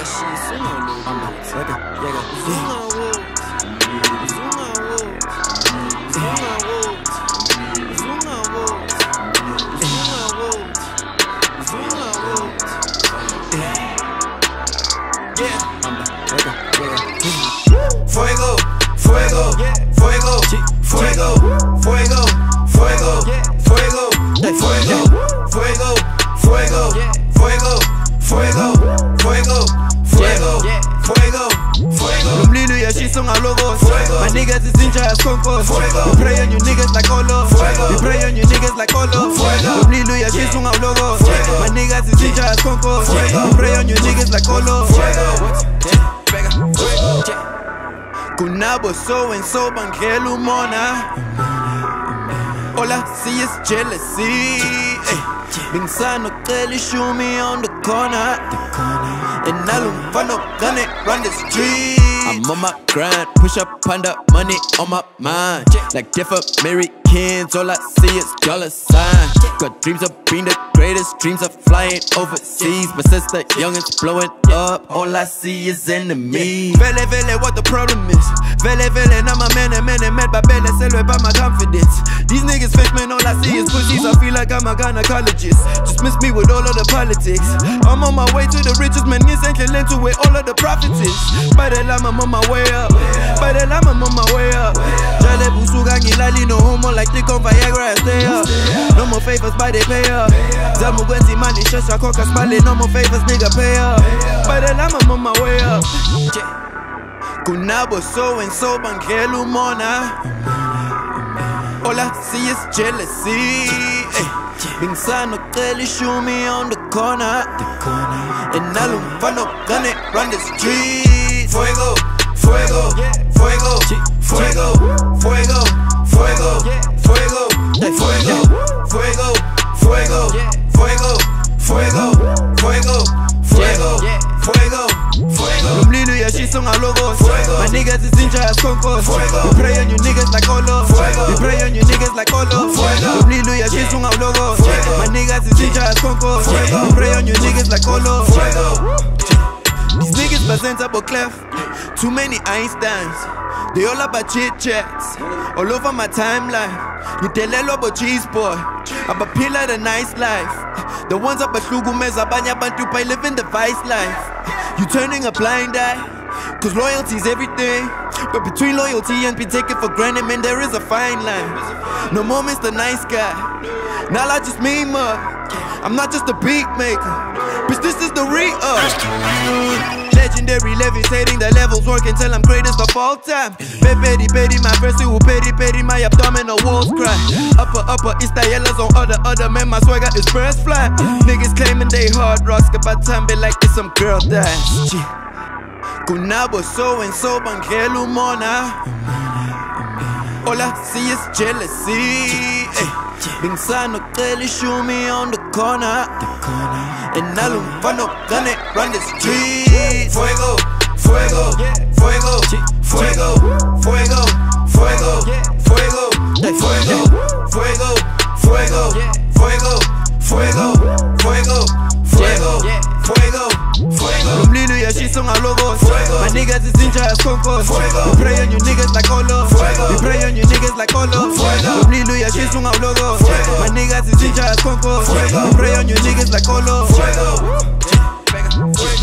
Fuego, fuego, fuego, fuego, fuego, fuego, fuego, fuego, fuego, fuego, fuego, fuego, fuego, fuego, fuego, fuego. Mlilo ya shit song logos. My niggas is in jazz concourse. We pray on you niggas like Olo. We pray on you niggas like Olo. Mlilo ya shit song logos. My niggas is in jazz concourse. We pray on you niggas like Olo. Kunabo so and so bangelu mona. All I see is jealousy. Bing sano clearly show me on the corner. And I don't find no gun it run the street. I'm on my grind, push up under money on my mind. Like different Americans, all I see is dollar sign. Got dreams of being the greatest, dreams of flying overseas. My sister young is blowing up, all I see is enemies. Vele vele what the problem is. Vele vele na my man mad by belle selwe by my confidence. These niggas fake man, all I see is pussies. I feel like I'm a gynecologist. Just miss me with all of the politics. I'm on my way to the richest man, essentially into where all of the profits is. By the llama I'm on my way up. By the llama I'm on my way up. Jale busuga ngilali no homo like they come Viagra and stay up. No more favors but they pay up. Zamu gwenzi mani shasha koka smile. No more favors nigga pay up. By the llama I'm on my way up. Kunabo so and so bangelu mona. All I see is jealousy. Bing sano clearly show me on the corner. And I don't find no gun it run the street. Fuego, fuego, fuego, fuego, fuego, fuego, fuego, fuego, fuego, fuego, fuego, fuego, fuego, fuego, fuego, fuego. Mlilo ya shit song logos. My niggas is in jazz concourse. We pray on you niggas like Olo. We pray on you niggas like Olo. Mlilo ya shit song logos. My niggas is in jazz concourse. We pray on you niggas like Olo. These niggas presentable clef. Too many Einsteins. They all about chit chats. All over my timeline. You tell about cheese boy. I'm a pillar the nice life. The ones up at Lugumeza Banya Bantu Pai living the vice life. You turning a blind eye. Cause loyalty's everything. But between loyalty and be taken for granted, man, there is a fine line. No more Mr. Nice Guy. Now I just mean mud. I'm not just a beat maker. Bitch, this is the re-up. Legendary levitating, the levels working till I'm greatest of all time. Petty, my verse who petty, my abdominal walls cry. Upper, it's the yellows on other man, my swagger is first fly. Niggas claiming they hard rocks, about time be like this some girl dies. Kunabo so and so bangelu mona. All I see is jealousy. Bing sano clearly show me on the corner. And I don't find no gun it run the street. Fuego, fuego, fuego, fuego, fuego, fuego, fuego, fuego, fuego, fuego, fuego, fuego, fuego, fuego, fuego, fuego. Mlilo ya shit song logos. My niggas is in jazz concourse. We pray on you niggas like Olo. We pray on you niggas like Olo. Mlilo ya shit song logos. My niggas is in jazz concourse. We pray on you niggas like Olo.